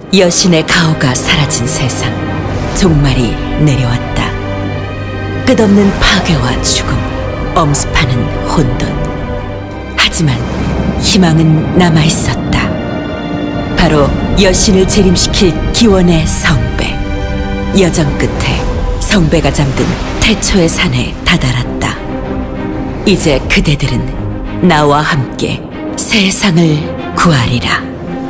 여신의 가호가 사라진 세상, 종말이 내려왔다. 끝없는 파괴와 죽음, 엄습하는 혼돈. 하지만 희망은 남아있었다. 바로 여신을 재림시킬 기원의 성배. 여정 끝에 성배가 잠든 태초의 산에 다다랐다. 이제 그대들은 나와 함께 세상을 구하리라.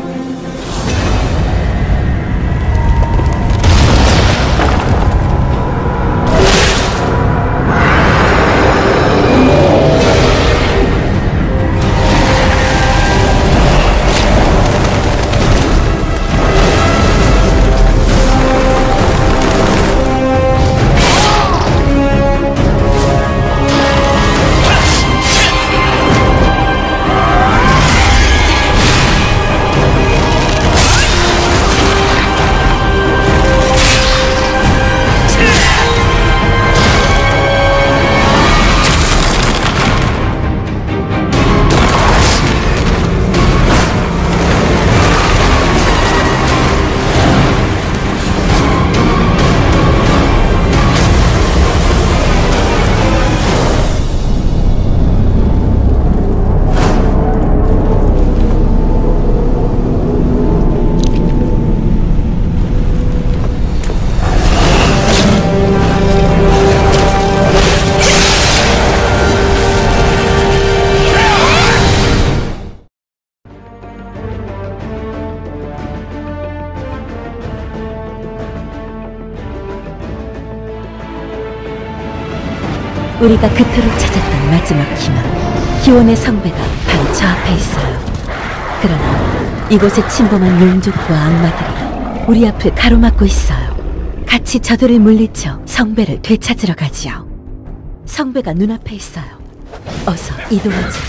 우리가 그토록 찾았던 마지막 희망, 기원의 성배가 바로 저 앞에 있어요. 그러나 이곳에 침범한 용족과 악마들이 우리 앞을 가로막고 있어요. 같이 저들을 물리쳐 성배를 되찾으러 가지요. 성배가 눈앞에 있어요. 어서 이동하죠.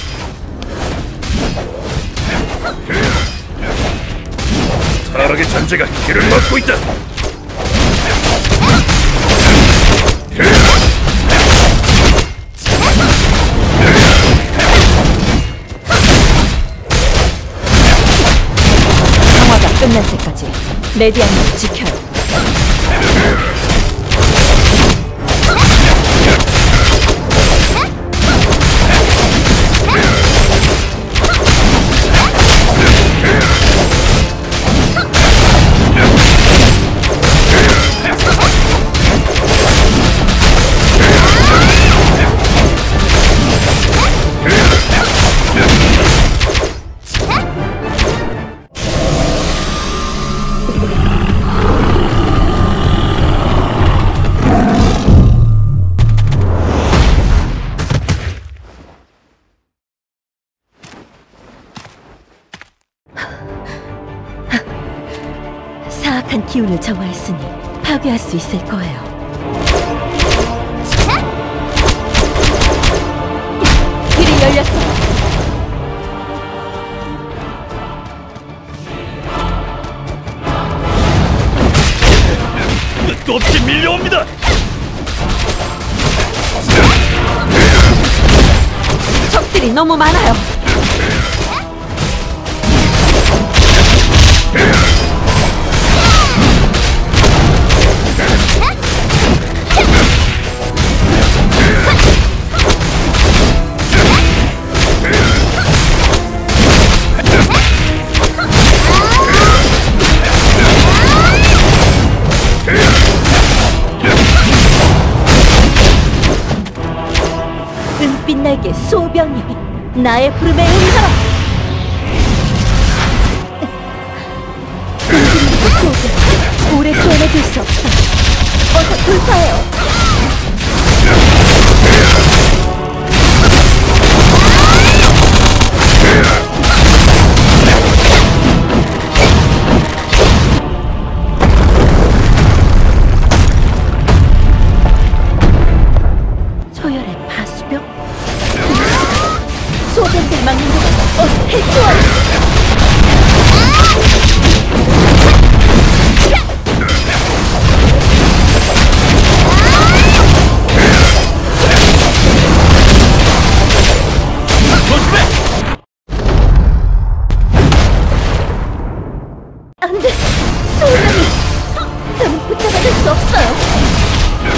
타락의 잔재가 길을 막고 있다. 평화가 끝날 때까지 레디안을 지켜요. 사악한 기운을 정화했으니 파괴할 수 있을 거예요. 길이 열렸어요. 끝도 없이 밀려옵니다. 적들이 너무 많아요. 은빛날개 소병이 나의 부름에 응하라. 은빛날개 소병 오래 소원해둘 수 없어. 어서 돌파해요. 초열의 파수병? 소변들 막는 거 어서 해치워요. 안 돼! 소울남이! 나는 붙잡아줄 수 없어요!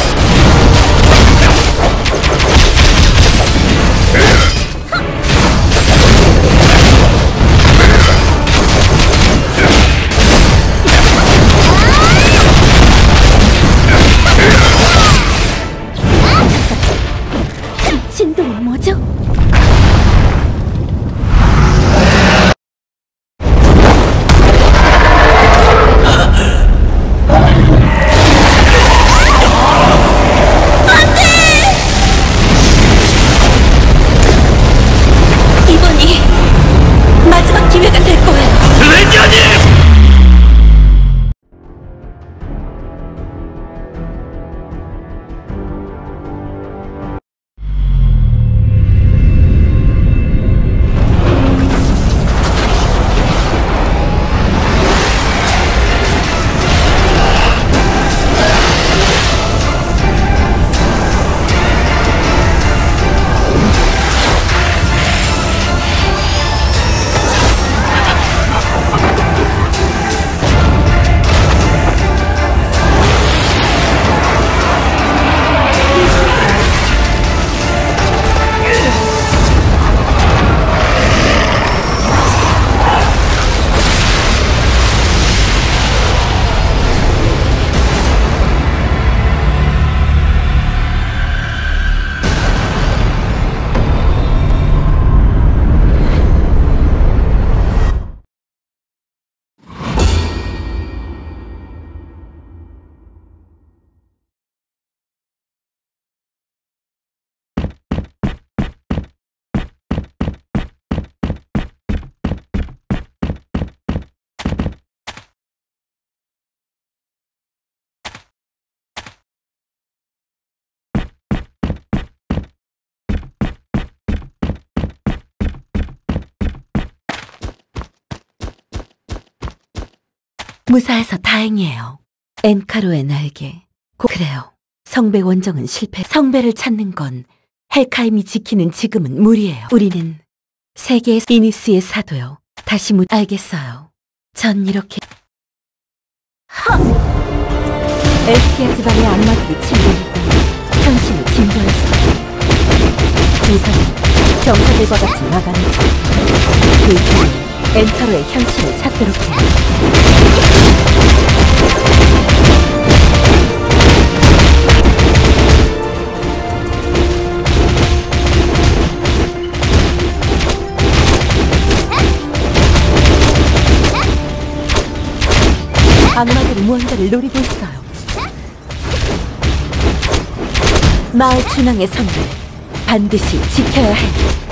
이 진동은 뭐죠? 이번이 마지막 기회가 될 거예요. 레디아님! 무사해서 다행이에요. 엔카로의 날개. 그래요. 성배 원정은 실패. 성배를 찾는 건 헬카임이 지키는 지금은 무리예요. 우리는 세계의 이니스의 사도요. 다시 알겠어요. 전 이렇게 엘스키아 지방의 악마들이 침공했더니 현실이 진도했어요. 우선 병사들과 같이 나가는 중. 그 뒤에 엔카로의 현실을 찾도록 해요. 악마들이 무언가를 노리고 있어요. 마을 중앙의 성을 반드시 지켜야 해.